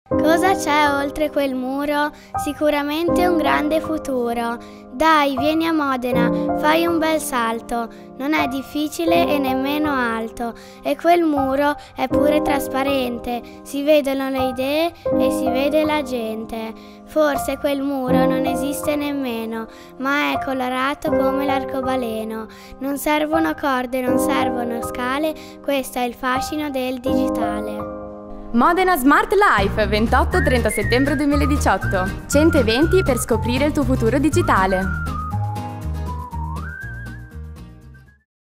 Cosa c'è oltre quel muro? Sicuramente un grande futuro. Dai, vieni a Modena, fai un bel salto. Non è difficile e nemmeno alto. E quel muro è pure trasparente. Si vedono le idee e si vede la gente. Forse quel muro non esiste nemmeno, ma è colorato come l'arcobaleno. Non servono corde, non servono scale. Questo è il fascino del digitale. Modena Smart Life, 28-30 settembre 2018. 100 eventi per scoprire il tuo futuro digitale.